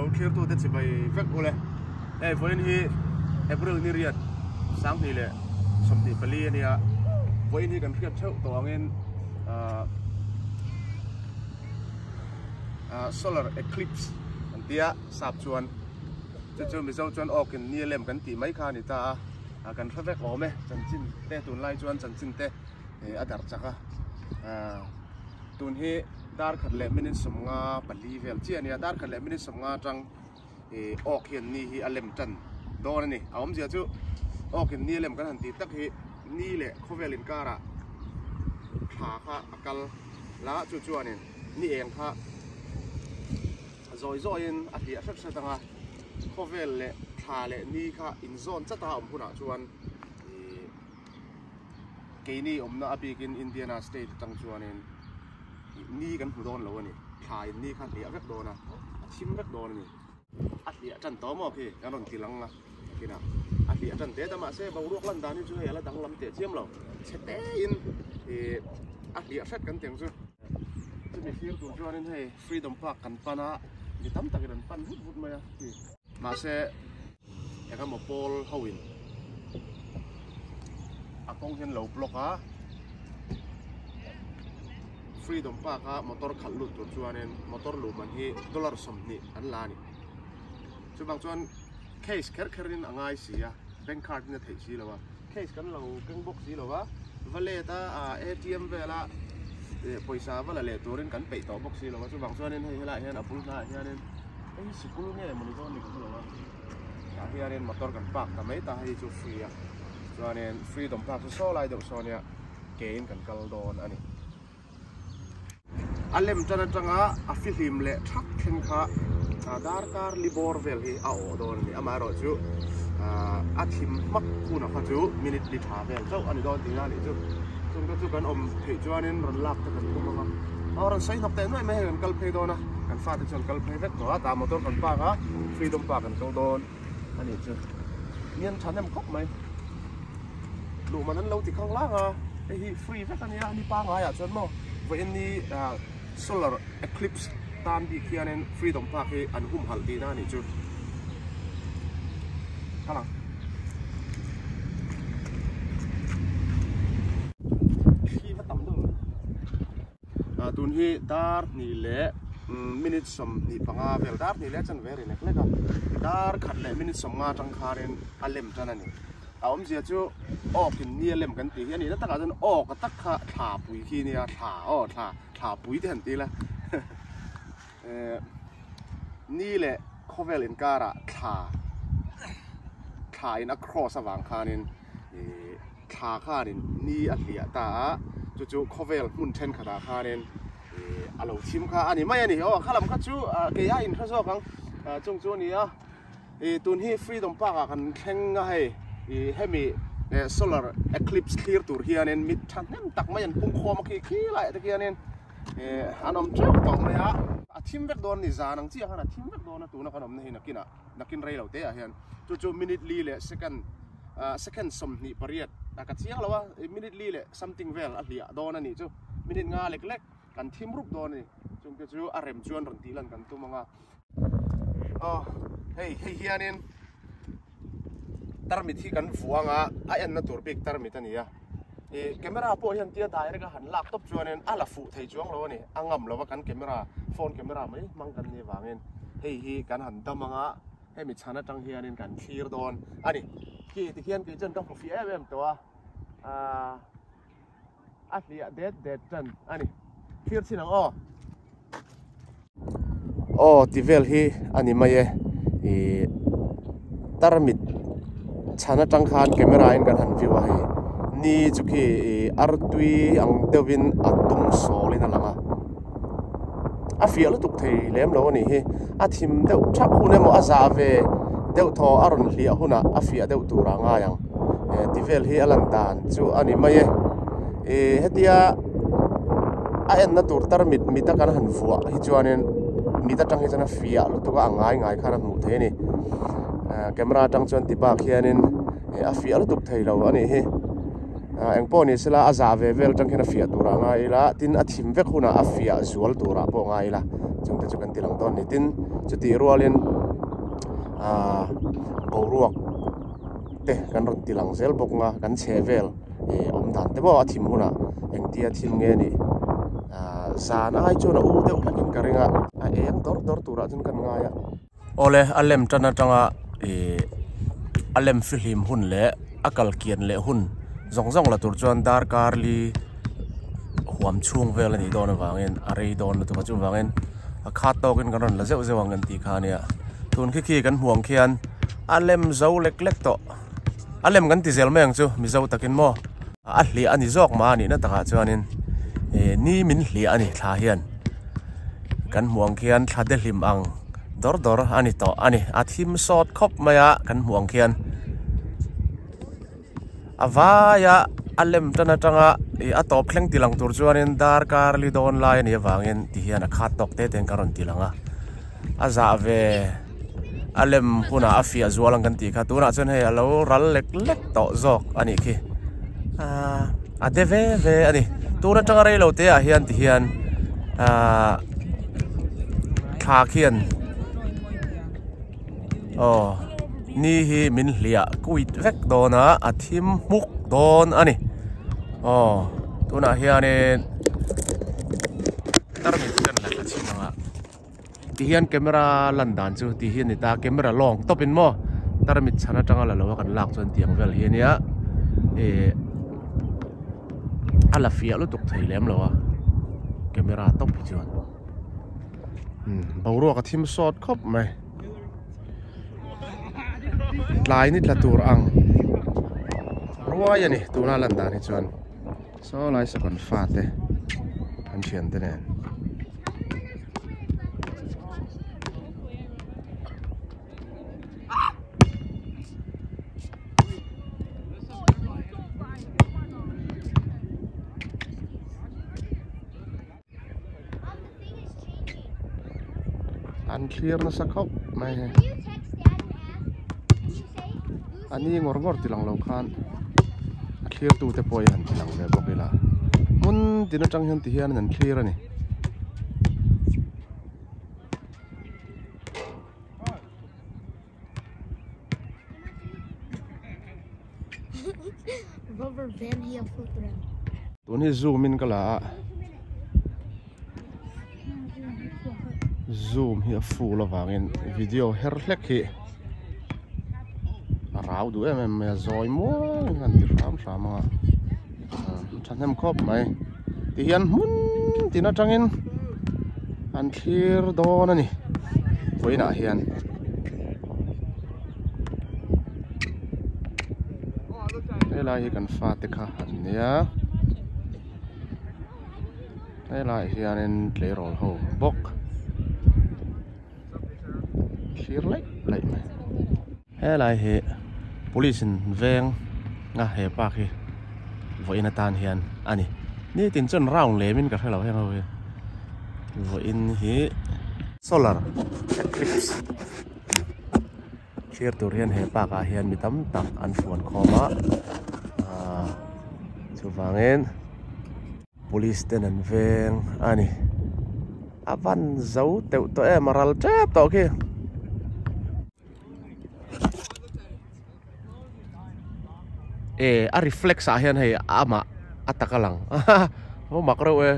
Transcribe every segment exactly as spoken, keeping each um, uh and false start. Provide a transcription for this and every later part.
bol clear tu te chi bai vek ule e voin hi April ni riat sang ni le som ni pali ania voin hi kan khiat theu to angin solar eclipse an tia sap chuan chu chu mi zo chuan okin ni lem kan ti mai kha ni ta kan thlavek ome chan chin te tun lai chuan chan chin te adar chaka tun hi dar khat le minute somnga pali vel chi ania dar khat le minute somnga tang e ok hian ni hi alem tan don ni awm zia chu ok hian ni lem kan han ti tak hi ni le khovelin kara kha kha akal la chu chuanin ni eng kha zoi zoi in a hi a hret hret anga khovel le kha le ni kha in zone chata om huna chuan ke ni omna apikin Indiana state tang chuanin ni kan hu don lo ani thai ni khan lia vek dona thim vek don ni a lia chan to mo khi kan ron tilang la kina a lia chan te tama se ba ruak lan dan ni chu hela dang lam te chiam lo chete in e a lia hret kan teng chu chu mi fir tu chuanin hei freedom park kan pana ni tam tak ran pan hut hut ma ya ki ma se ya ka mo pol hawin a kong hian lo block a freedom park a motor khat lut tur chuanin motor lu man hi dollar som ni an la ni chu bang chuan case kher kherin angai sia bank card na thei si lawa case kan lo keng box si lawa vale ta A T M vela poisa wala le turin kan pei to box si lawa chu bang chuanin hei hela hian apul na hianin ei sikul nge mani don ni ko lawa ta hianin motor kan park ta mai ta hei chu free a chuanin freedom park so lai do sonia gain kan kal don ani alem chana changa afilim le thak then kha dar kar libor vel hi a o don ni ama ro chu a thim mak kuna kha chu minute li tha vel chau ani don tinga ni chu chung chu kan om thei chuanin ron lak ta kan kuma ma aron sai nok te noi me kan kal phei dona kan fa ta chon kal phei vek to ta motor kan pa ga freedom park kan kal don ani chu nian thanem kok mai lu manan lo ti khang la nga hi free vek ania ni pa nga ya chon mo với any solar eclipse tan đi kia nên freedom park hi an hum hal đi na ni chu hala khi va tam do a tun hi dar ni le minute som ni panga vel dar ni le chan very nek leka dar khat le minute som nga tang kharen alem tan ani aom zia chu ok in ni lem kan ti hian ni ta ka jan ok ka tak kha tha pui khi ni a tha o tha tha pui te han ti la eh ni le khovel in kara tha tha in across awang khanin e tha khanin ni a hlia ta chu chu khovel mun then khada khanin e alo thim kha ani mai ani o khalam kha chu ke ya in kha zo kang chung chu ni a e tun hi freedom park kan thleng nga hei hemi solar eclipse clear tur hianin mit than nem tak mai an pung khom khi khi lai ta kianin e anom chok to mai a a thim vek don ni zanang chi hana thim vek don tu na kanom nei nakina nakin rei lo te a hian chu chu minute li le second second som ni pariat a ka chiang lawa minute li le something well a hlia don ani chu minute nga lek lek kan thim rup don ni chung ke chu a rem chuan ron ti lan kan tu manga oh hey hey hianin tarmit hi kan fuanga a en na tur bik tarmit ania e camera po hian tia dai rega han laptop chuanen ala fu thei chuang lo ni angam lo kan camera phone camera mai mang kan ni wangin hei hi kan han damanga he mi chana tang hianin kan clear don ani ki ti hian ki chen tang fu fi em to a a lia det det chan ani clear chinang o o ti vel hi ani mai e tarmit chana tang khan camera in kan han view hi ni chuki artui ang dewin atum solina langa a fial tuk thei lem lo ni hi a thim deuh thak hune mo aza ve deuh tho aron hlia huna a fia deuh tura nga yang e tivel hi alan dan chu ani mai e hetia a en na tur tar mit mita kan han fuwa hi chuanin mita tang hi chana fia lu tu ka angai ngai khana mu the ni camera tang chuan ti ba khianin a fial tuk thei lo ani hi eng po ni sila aza ve vel tang khena fia tura nga ila tin a thim vek huna a fia zual tura po nga ila chung te chu kan tilang ton ni tin chu ti rualin à bầu ruột te kan ron tilang zel bok nga kan chevel e om dan te bo athim huna eng tia thim nge ni a zan ai chu na u te u lakin karinga a eng dor dor tura jun kan nga ya ole alem tana tanga e alem film hun le akal kian le hun zong zong la tur chuan dar kar li huam chung vel ani don awangin arei don tu chu wangin a khat tokin kan ron la zeu zeu an ti kha nia tun khi khi kan huang khian alem zo lek lek to alem kan ti zel meng chu mi zo takin mo a hli ani zok ma ni na taka chuanin e ni min hli ani thla hian kan huang khian thade hlim ang dor dor ani to ani athim sot khop maya kan huang khian avaya alem tana tanga e atop thleng tilang tur chuanin dar kar li don lai ani wangin ti hian a khat tok te ten karon tilanga aza ve alem huna afia zualang kan ti kha tura chon he alo ral lek lek to zok ani khi a adeve ve ani tura tanga rei lo te a hian ti hian a kha khian oh ni hi min hlia kuit vek dona athim muk don ani oh tuna hian tarmit kan la chimanga ti hian camera landan chu ti hian ni ta camera long topin mo tarmit chana tanga la lo kan lak chon tiang vel hi nia e ala fia lu tuk thei lem lawa camera top hi chuan hm bawro ka thim shot khop mai lai ni tla tur ang ruaya ni tuna landan hi chuan so lai sa kon fa te an thian te nen an clear na sa khop mai he ani ngor ngor tilang lo khan clear tu te poi han tilang le bokila mun dina tang hian ti hian an clear ani rubber band here for them tun hi zoom in kala zoom hi full awangin video her hlek hi rau du em em zoi mo ngan ti ram sama thanem khop mai ti hian mun tina tangin an thir don ani voina hian elai hi kan fa te kha han nia elai hian en tlerol ho bok thir lai lai mai elai hi police veng nga he pa khi voina tan hian ani ni tin chon round le min ka thalo he ho voin hi solar eclipse clear tur hian he pa ka hian mi tam tak an phone khoma a chuwangin police ten an veng ani avan zo teu to e maral chep to khi eh a reflex a hian hei ama atakalang ho makro e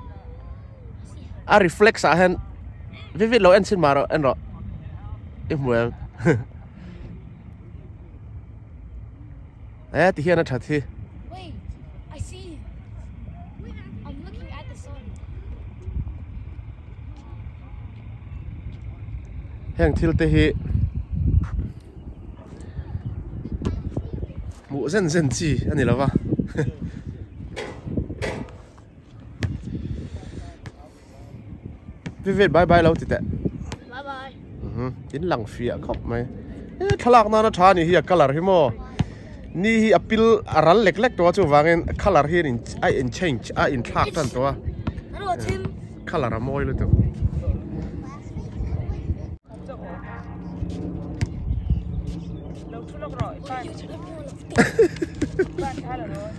a reflex a hian vivid lo en sin maro en ro imwel eh ti hian a thathi wait I see you I'm looking at the sun heng thil te hi mu zen zen chi ani lawa vivid bye bye lo ti te bye bye mhm in lang fia khop mai e thalak na na thani hi color hi mo ni hi apil aral lek lek to chu wangin color hi in I in change a in thak tan to hello Tim color a moi lo to bạn khai là rồi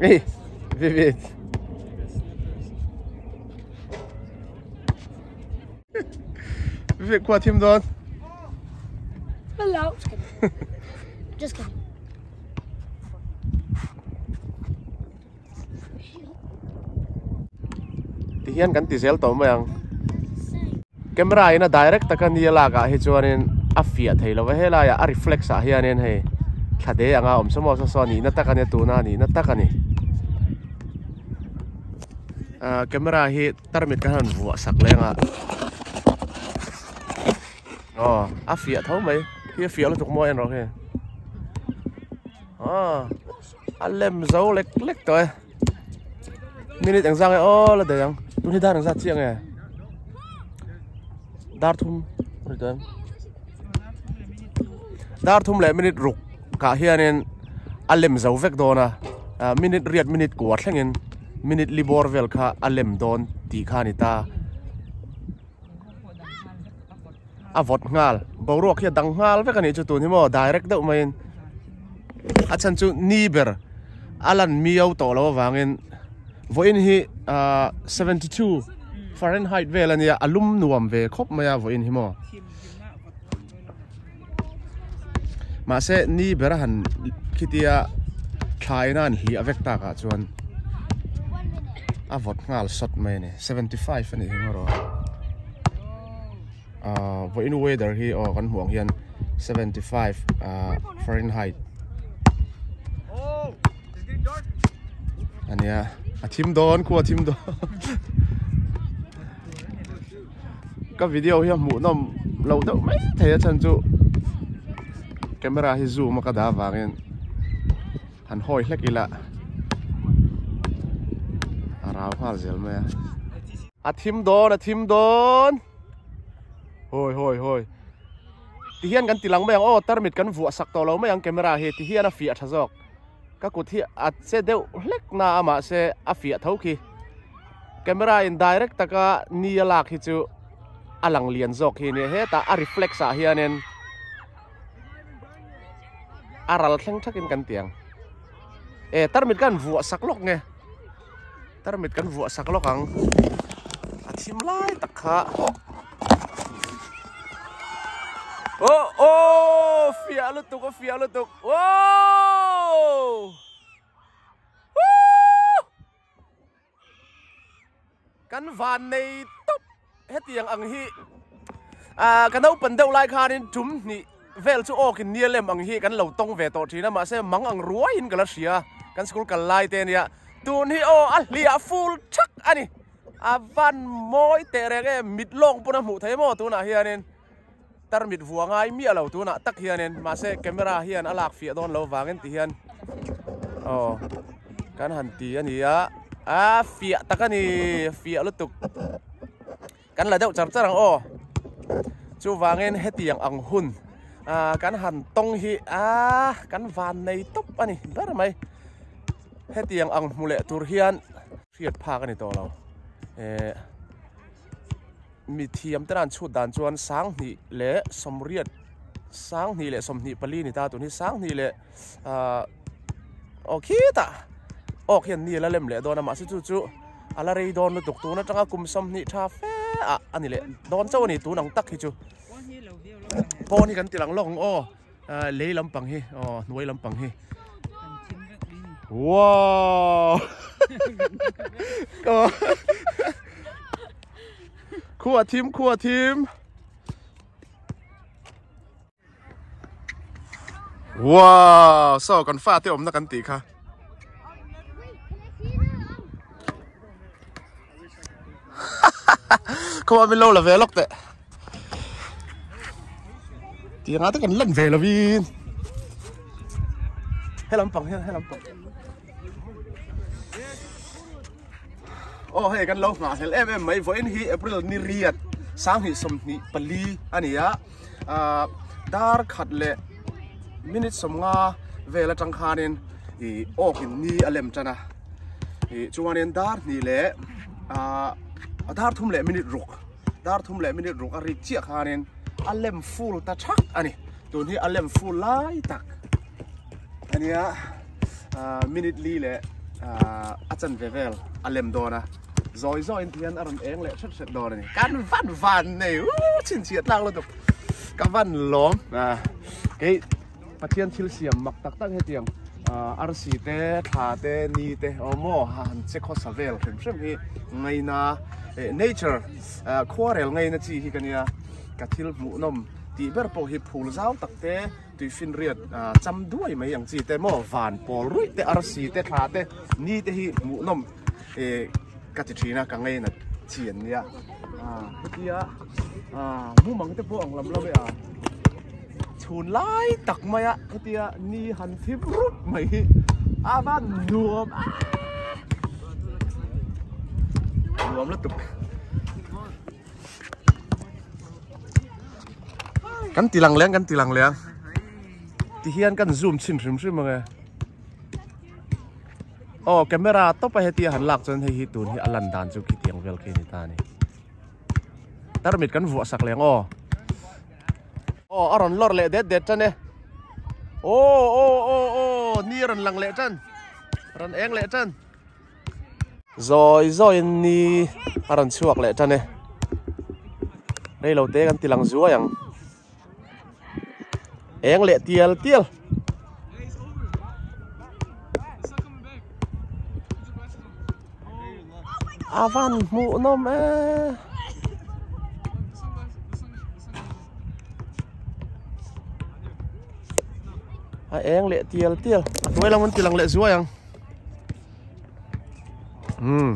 Hey, Vivid. Vivid, qua team doon. Hello. Just kidding. Just kidding. Tihian kan tisel to mayang. Camera ina direct takan dia laga hi chuanin a fiat thei lo hela ya a reflex a hianin hei thade anga om somo so so ni na takani tu na ni na takani a camera hi tarmit kan han vu sak lenga oh a fiat thau mai hi fiat lo tuk mo en ro he ah a lem zo lek lek toy minute ang sang e o la de yang tu ni da ang sa chiang e dar thum rồi đó dar thum lệ minute rục cả hianin alem zau vek dona minute riat minute kuat thlengin minute libor vel kha alem don ti kha ni ta avot ngal borok hi dang ngal vek ani chu tu ni mo direct deuh main achan chu niber alan miau to lo wangin voin hi seventy-two Fahrenheit vel ania alum nuam ve khop maya voin hi mo ma se ni berahan khitia thainan hi avek ta ka chuan avot ngal shot mai ne seventy-five ani hi ro ah voin weather hi o kan huang hian seventy-five Fahrenheit ania a thim don khu a thim don cái video hi mu nom lâu đâu mấy thấy chân chú camera hi zoom mà cái đá vàng hắn hoi hết kì lạ à rau hoa dẻo mẹ à thím đón à thím đón hoi hoi hoi thì hiện cái tilang mấy ông tar mít cái vụ sắc to lâu mấy ông camera hi thì hiện là phía thà dọc các cụ thì à sẽ đều lek na mà sẽ à phía thấu khi camera in direct ta cả nia lạc hi chú alang lian zok hi ne he ta a reflex a hianen aral thleng thakin kan tiang e tarmit kan vu sak lok nge tarmit kan vu sak lok ang a thim lai takha o o fia lu tuk fia lu tuk o kan van nei top hết tiếng ang hi à cái đâu phần đâu lại khan chúng ni vel chu ok nia lem ang hi kan lo tong ve to thina ma se mang ang ruai in galaxia kan school kan lai te nia tun hi o a lia full chak ani a van moi te re mit long puna mu thai mo tu na hianin tar mit vuangai mi alo tu na tak hianin ma se camera hian alak fi don lo wangin ti hian oh kan han ti ani a a fi takani fi lutuk kan là đậu chập chắc rằng ô chú vàng em hết tiếng ang hun à kan hàn tông hi à kan van này tốc anh rất là may hết tiếng ang mule tur hian riết pha cái này to lâu mi thiam tên anh chút đàn chuan sáng thì lẽ sầm riết sáng thì lẽ sầm thì pali này ta tụi ni sáng thì lẽ à ok ta ok hiện ni là lem lẽ đó là mà chú chú ala rei don nó tục tu nó chẳng cùng sầm thì cha phê à anh này lẽ don châu này tu nắng tắc hi chú po ni kan tilang long o lấy lắm bằng hi o nuôi lắm bằng hi wow khua thím khua thím wow sao còn pha tiêu ống nó kan tì kha khua mình lâu là về lóc tệ tiếng á tất cả lần về là vì hay lắm bằng hay lắm bằng oh hey kan lâu ngã sẽ em em mấy với anh hi April ni riat sáng hi som ni pali anh ya dar khát lệ minute som nga về là trăng khan nên thì oh hin ni alem chana thì chuan nên dar ni lệ dar thum lệ minute ruk dar thum lệ minute ruk ari chia khan nên alem full ta chắc anh tuần hi alem full lai tak anh ya minute li lệ a chan ve vel alem do na zoi zoi in thian aron eng le chat chat do ni kan van van nei u chin chiat lang lo tuk ka van lom à cái pathian thil siam mak tak tak he tiang ar si te tha te ni te omo han che kho savel them them hi ngai na nature quarrel ngai na chi hi kania ka thil mu nom ti ber po hi phul zau tak te tui fin riat cham duai mai ang chi te mo van pol rui te ar si te tha te ni te hi mu nom e ka ti thina ka ngai na chian nia à kia à mu mang te po ang lam lo a chun lai tak mai a kia ni han thip rup mai a van nuam nuam la tuk kan tilang leng kan tilang leng ti hian kan zoom chin hrim hrim ma oh camera to pa heti han lak chon hei hi tun hi alan dan chu ki tiang vel ke ni ta ni tarmit kan vu sak leng oh oh aron lor le det det chan ne oh oh oh oh ni ran lang le chan ran eng le chan rồi rồi ni aron chuak le chan ne đây lo te kan tilang zuwa yang eng le tiel tiel avan mu nom e a eng le tiel tiel tôi lang mun tilang le zuwa yang hmm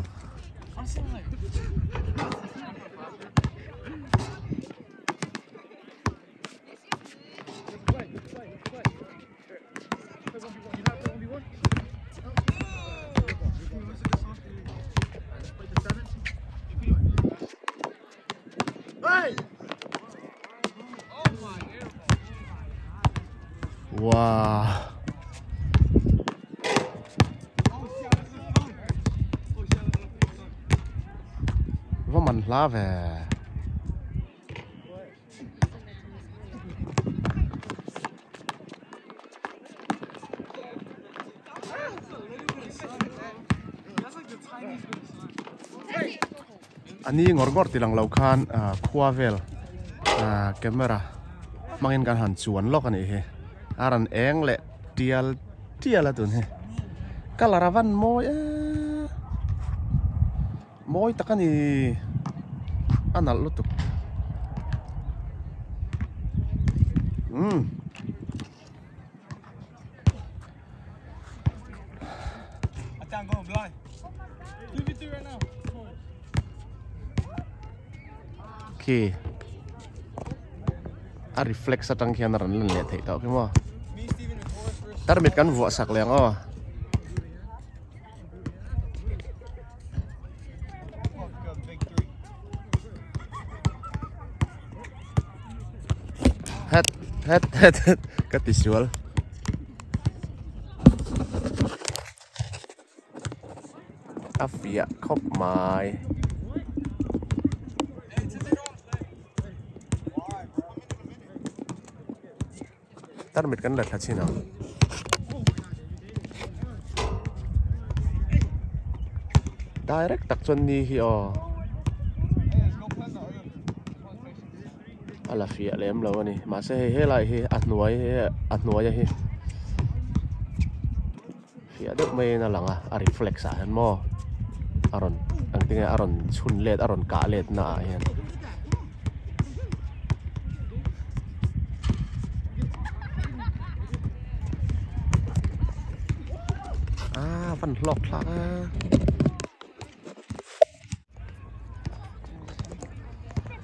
wow vad man lave ani ngor ngor tilang lau khan khua vel camera mangin kan han chuan lok ani he aran eng le tial tial atun he kalaravan moi moi takani anal lutuk hmm I can't go blind. Leave it right now. okay a reflex atang khian ran lan le thei taw ke mo tarmit kan vu sak leng o het het het ka tisual afia khop mai tarmit kan lat hachina direct tak chon ni hi o ala fia lem lo ni ma se he lai hi atnuai he atnuai hi fia dok mai na langa a reflex a han mo aron ang tinga aron chun let aron ka let na hian à văn lọc là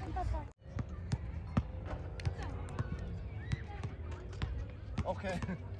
ok